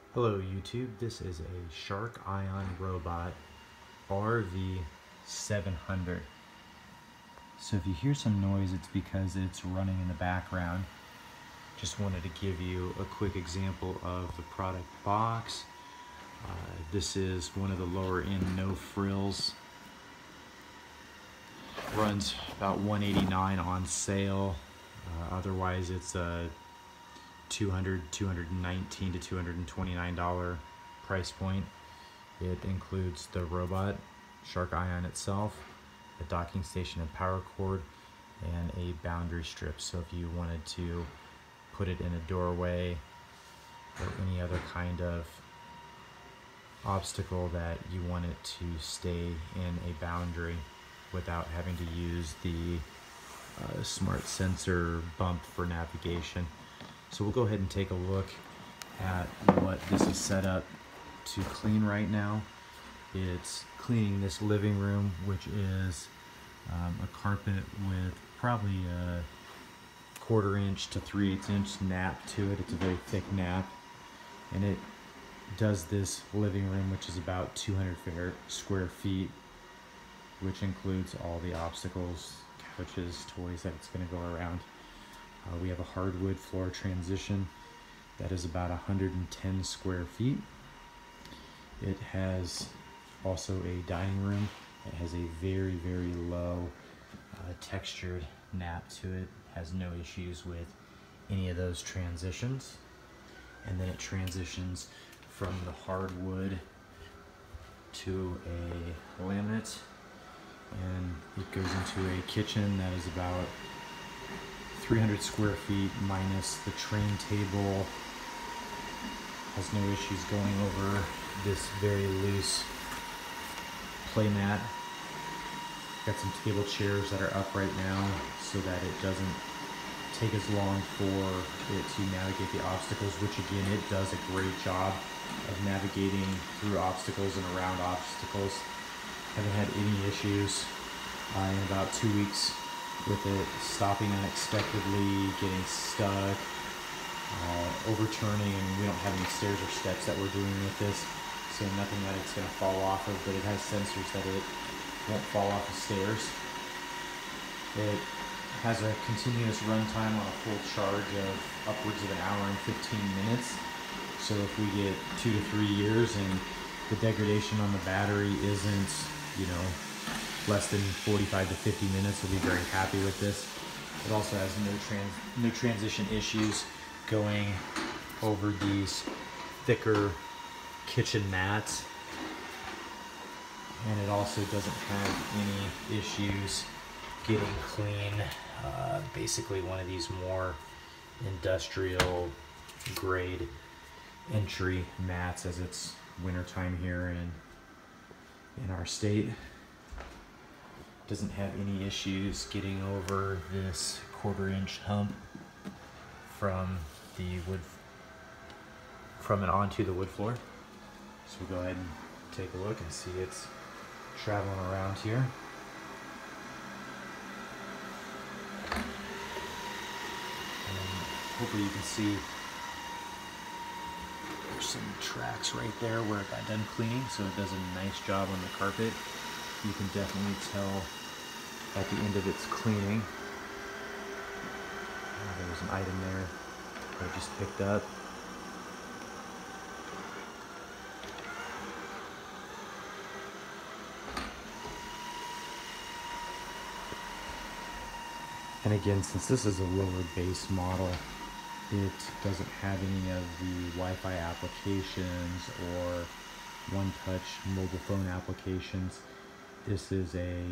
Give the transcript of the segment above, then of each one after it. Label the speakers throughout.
Speaker 1: Hello YouTube, this is a Shark ION Robot RV700. So if you hear some noise, it's because it's running in the background. Just wanted to give you a quick example of the product box. This is one of the lower end no frills. Runs about $189 on sale. Otherwise it's a $219 to $229 price point. It includes the robot, Shark ION itself, a docking station and power cord, and a boundary strip. So if you wanted to put it in a doorway or any other kind of obstacle that you want it to stay in a boundary without having to use the smart sensor bump for navigation. So we'll go ahead and take a look at what this is set up to clean right now. It's cleaning this living room, which is a carpet with probably a 1/4 inch to 3/8 inch nap to it. It's a very thick nap, and it does this living room, which is about 200 square feet, which includes all the obstacles, couches, toys that it's going to go around. We have a hardwood floor transition that is about 110 square feet. It has also a dining room. It has a very, very low textured nap to it. Has no issues with any of those transitions. And then it transitions from the hardwood to a laminate, and it goes into a kitchen that is about 300 square feet minus the train table. Has no issues going over this very loose play mat. Got some table chairs that are up right now so that it doesn't take as long for it to navigate the obstacles, which again, it does a great job of navigating through obstacles and around obstacles. Haven't had any issues in about 2 weeks with it stopping unexpectedly, getting stuck, overturning, and we don't have any stairs or steps that we're doing with this, so nothing that it's going to fall off of, but it has sensors that it won't fall off the stairs. It has a continuous runtime on a full charge of upwards of 1 hour and 15 minutes, so if we get 2 to 3 years and the degradation on the battery isn't, less than 45 to 50 minutes, we'll be very happy with this. It also has no transition issues going over these thicker kitchen mats, and it also doesn't have any issues getting clean. Basically one of these more industrial grade entry mats, as it's wintertime here in our state. Doesn't have any issues getting over this 1/4 inch hump from and onto the wood floor. So we'll go ahead and take a look and see it's traveling around here. And hopefully you can see there's some tracks right there where it got done cleaning, so it does a nice job on the carpet. You can definitely tell at the end of its cleaning. There was an item there that I just picked up. And again, since this is a lower base model, it doesn't have any of the Wi-Fi applications or one-touch mobile phone applications. This is a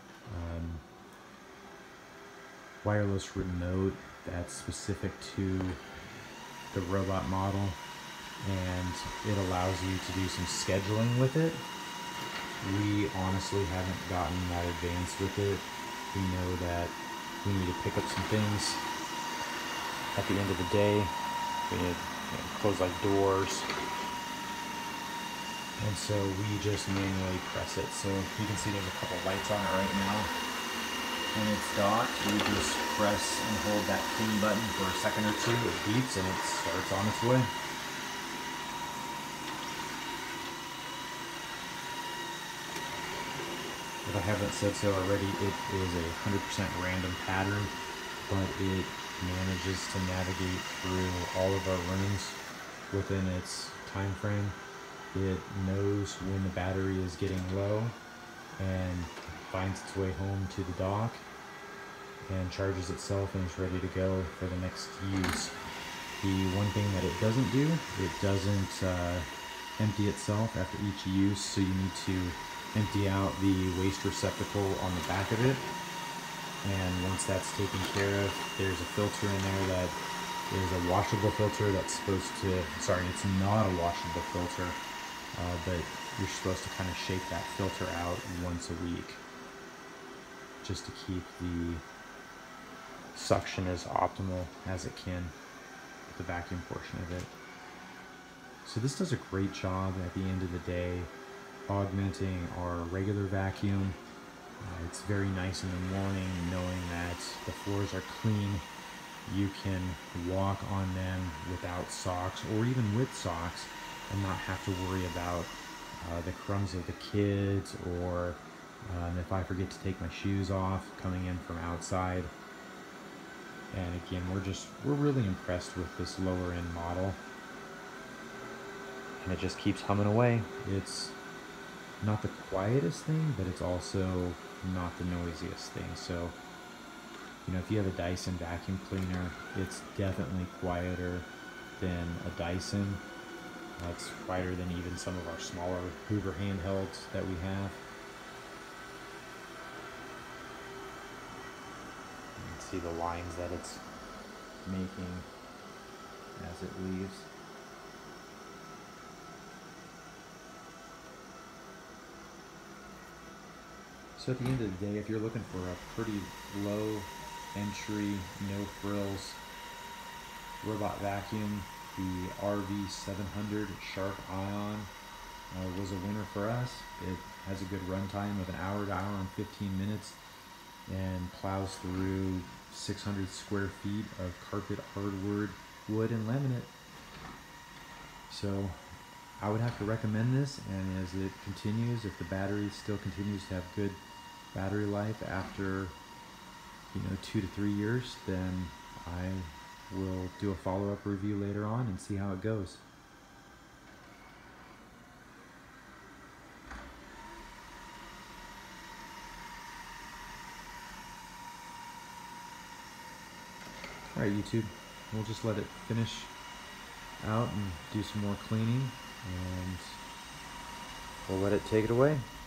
Speaker 1: wireless remote that's specific to the robot model, and it allows you to do some scheduling with it. We honestly haven't gotten that advanced with it. We know that we need to pick up some things at the end of the day. We need to close like doors, and so we just manually press it. So you can see there's a couple lights on it right now. When it's docked, we just press and hold that clean button for a second or two. It beeps and it starts on its way. If I haven't said so already, it is a 100% random pattern, but it manages to navigate through all of our rooms within its time frame. It knows when the battery is getting low and finds its way home to the dock and charges itself and is ready to go for the next use. The one thing that it doesn't do, it doesn't empty itself after each use, so you need to empty out the waste receptacle on the back of it. And once that's taken care of, there's a filter in there that is a washable filter that's supposed to, sorry, it's not a washable filter, but you're supposed to kind of shake that filter out once a week just to keep the suction as optimal as it can with the vacuum portion of it. So this does a great job at the end of the day augmenting our regular vacuum. It's very nice in the morning knowing that the floors are clean. You can walk on them without socks or even with socks and not have to worry about the crumbs of the kids or if I forget to take my shoes off coming in from outside. And again, we're really impressed with this lower end model. And it just keeps humming away. It's not the quietest thing, but it's also not the noisiest thing. So, you know, if you have a Dyson vacuum cleaner, it's definitely quieter than a Dyson. It's quieter than even some of our smaller Hoover handhelds that we have. You can see the lines that it's making as it leaves. So at the end of the day, if you're looking for a pretty low entry, no frills robot vacuum, the RV700 Shark ION was a winner for us. It has a good runtime of an hour to hour and 15 minutes and plows through 600 square feet of carpet, hardwood, wood, and laminate. So I would have to recommend this, and as it continues, if the battery still continues to have good battery life after 2 to 3 years, then I will do a follow-up review later on and see how it goes. Alright YouTube, we'll just let it finish out and do some more cleaning, and we'll let it take it away.